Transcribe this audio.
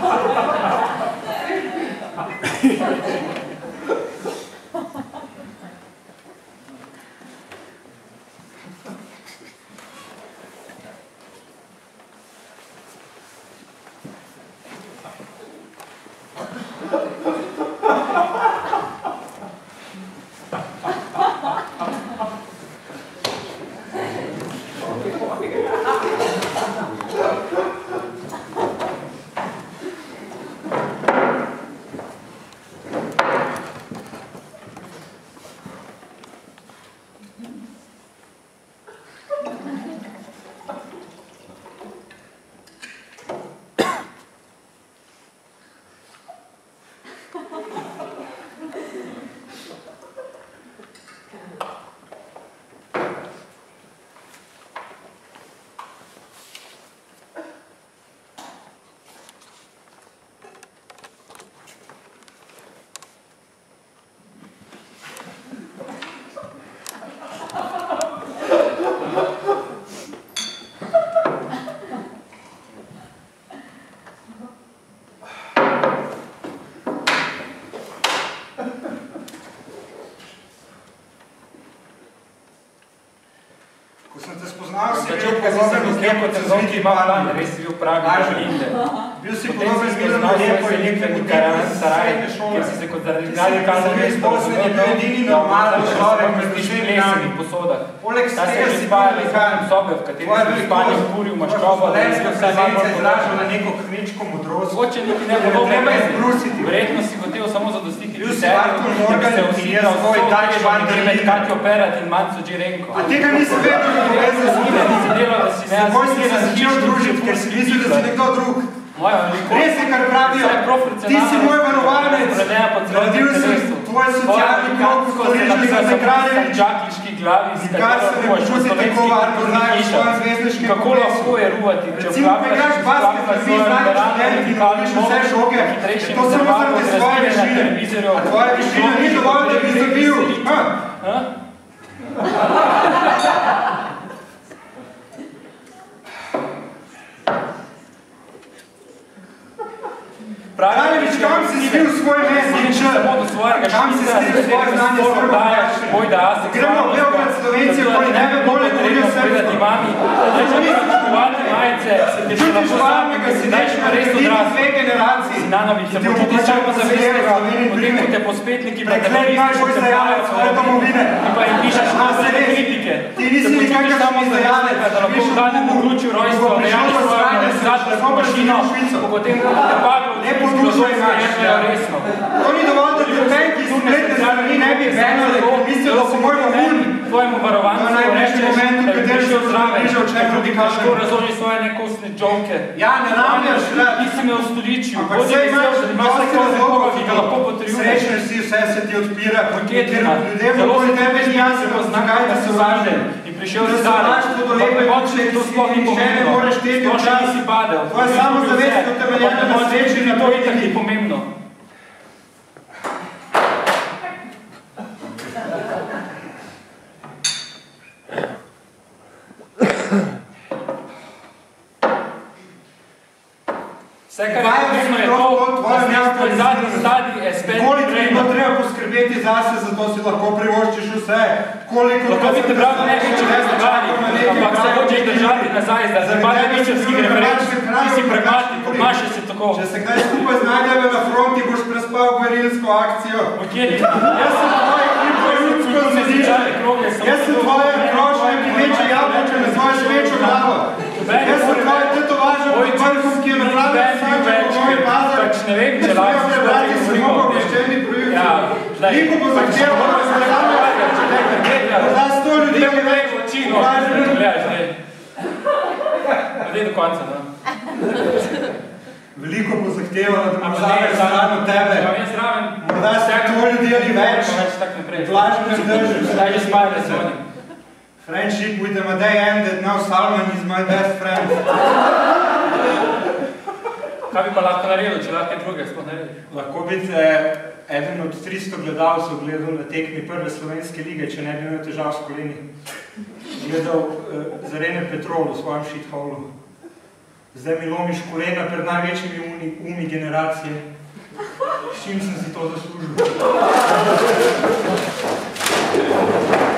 Bil si podoben Milano Lepo in nekaj kjer si se kot zaradi kazal res poslednji bil edini normalen človek med tišemi nami. Poleg tega si bil nekaj sobe, v kateri si spanje vkuril maščobo, da je se izražal na neko kmečko modrost. Hoče niti ne bilo izbrusiti. Verjetno si hotel samo zadostiti bil si Artur Morgan, ki je svoj dač med Katjo Perat in Manco Džirenko. A tega nisi vedel, da povezal z njim. Se boj si se začel družiti, ker si mislil, da si nekdo drug. Res je, kar pravijo, ti si moj varovanec, naredil sem tvoj socialni krok v Kraljevič za Kraljevič. In kar se ne počuti tako varno znajo v svojem zvezdniškem kongresu. Recimo, ko igraš basket, da vi znaš študent in dobiš vse žoge, to samo zaradi svoje višine. A tvoja višina ni dovolj, da bi zabil. Kraljevič, kam si skril svoj mestni čr? Kam si skril svoje znanje srba? Gremo v Beograd Slovenci, koji nebe bolje govorijo srpsko. Čutiš varnega, si nečka viditi dve generaciji. Ti ti omogočamo za vere, Sloveniji primer. Preklej imaš svoj zajalec svoje domovine. Ti nisi nikakar samo zajalec. Viš v Kubu, obišel v sranje, samo prešino v Švico. Ne podušaj imaš. To ni dovolj, da ti penki spletne strani ne bi venale, ker mislijo, da so moj vohun. Tvojemu varovancu reče, da bi prišel zraven, da bi težko razloži svoje nekostne džonke. Ja, ne rabiš, ti si me ustoličil. Ampak vse imaš dosti razlogov, ki ga lahko potrjuješ. Srečneš si, vse se ti odpira. Ljudem okoli tebe ni jasno, zakaj da se važne. In prišel si zdaj, to sploh ni pomembno. Sploh nisi padel. Tvoja samozavest utemeljena na sreči in na to itak ni pomembno. Vse, kar je pomembno, je to, da si v zadnji stadiji SPN koliko bi bilo treba poskrbeti zase, zato si lahko privoščiš vse. Lahko bi te bravo največji razlogani, ampak se hočeš držati nazaj, da se pa največjevskih referenč, ti si pragmatik, obnašaj se tako. Če se kdaj skupaj znajdeve na fronti, boš prespal gverilsko akcijo. Jaz sem tvoje ljudsko zadiče. Jaz sem tvoje krošnje, ki meče jabolče na svojo švečo glavo. Jaz sem tvoje tetovaže v vrhom, ki je napravljen sanček po moj pazar. Ne vem, če lahko prebrati samo pogoščeni projekti. Liko bo zahteval, da se da 100 ljudi, ki veš, Gledaj do konca, da. Veliko bo zahtevalo, da boš zaveč zraven od tebe. Morda se 100 ljudi ali več. Vlažno ne držiš. Zdaj že spajale se oni. Friendship with Amadej ended, now Salman is my best friend. Kaj bi pa lahko naredil, če lahko druge sploh narediš? Lahko bi eden od 300 gledalcev gledal na tekmi prve slovenske lige, če ne bi imel težav s koleni. Gledal Zarene Petrol v svojem shitholu. zdaj mi lomiš kolena pred največjimi umi generacije. S čim sem si to zaslužil?